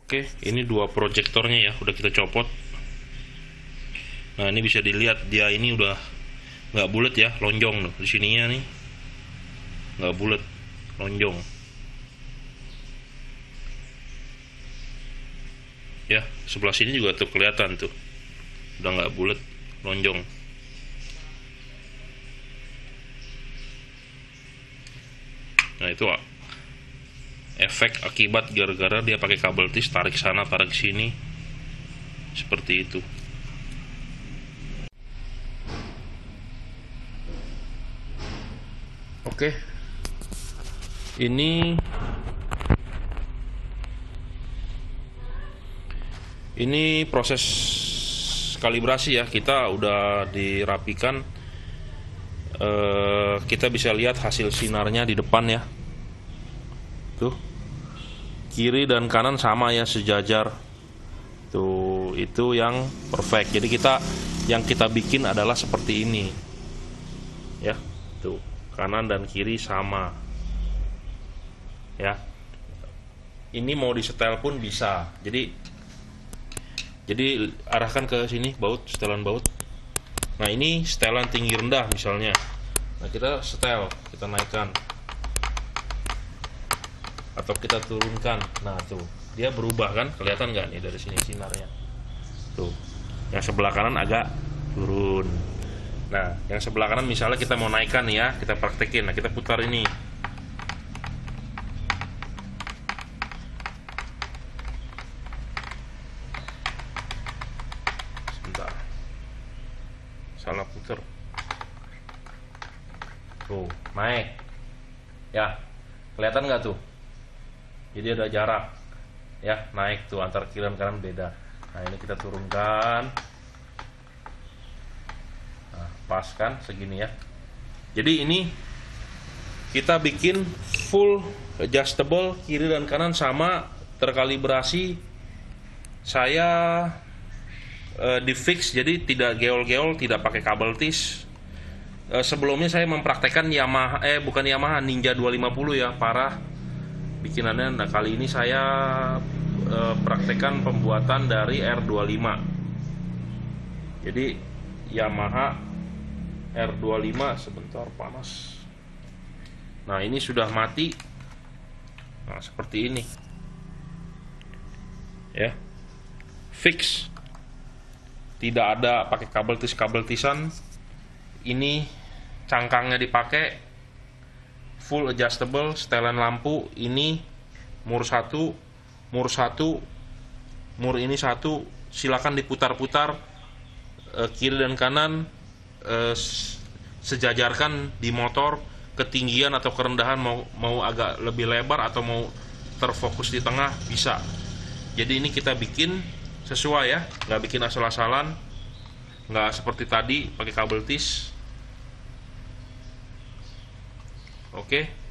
Oke, ini dua proyektornya ya, udah kita copot. Nah, ini bisa dilihat dia ini udah nggak bulat ya, lonjong tuh di sininya nih, nggak bulat, lonjong. Ya, sebelah sini juga tuh kelihatan tuh, udah nggak bulat, lonjong. Nah, itu efek akibat gara-gara dia pakai kabel tis, tarik sana tarik sini, seperti itu. Oke, ini proses kalibrasi ya, kita udah dirapikan. Kita bisa lihat hasil sinarnya di depan ya, tuh kiri dan kanan sama ya, sejajar tuh, itu yang perfect. Jadi yang kita bikin adalah seperti ini ya, tuh kanan dan kiri sama ya. Ini mau disetel pun bisa, jadi arahkan ke sini baut, setelan baut. Nah, ini setelan tinggi rendah misalnya. Nah, kita setel, kita naikkan atau kita turunkan. Nah, tuh dia berubah kan, kelihatan nggak nih dari sini sinarnya tuh. Yang sebelah kanan agak turun. Nah, yang sebelah kanan misalnya kita mau naikkan nih ya, kita praktekin. Nah, kita putar ini. Sebentar, salah putar. Tuh, naik ya, kelihatan nggak tuh? Jadi ada jarak ya, naik tuh antar kiri dan kanan beda. Nah, ini kita turunkan. Nah, pas kan segini ya. Jadi ini kita bikin full adjustable, kiri dan kanan sama, terkalibrasi. Saya di fix, jadi tidak geol-geol, tidak pakai kabel tis. Sebelumnya saya mempraktekkan Yamaha Ninja 250 ya, parah bikinannya. Nah, kali ini saya praktekkan pembuatan dari R25. Jadi Yamaha R25, sebentar panas. Nah, ini sudah mati. Nah, seperti ini ya, fix, tidak ada pakai kabel tisan. Ini cangkangnya dipakai full adjustable, setelan lampu. Ini mur 1, mur ini 1, silakan diputar-putar kiri dan kanan, sejajarkan di motor, ketinggian atau kerendahan, mau agak lebih lebar atau mau terfokus di tengah bisa. Jadi ini kita bikin sesuai ya, nggak bikin asal-asalan, nggak seperti tadi pakai kabel tis. Oke.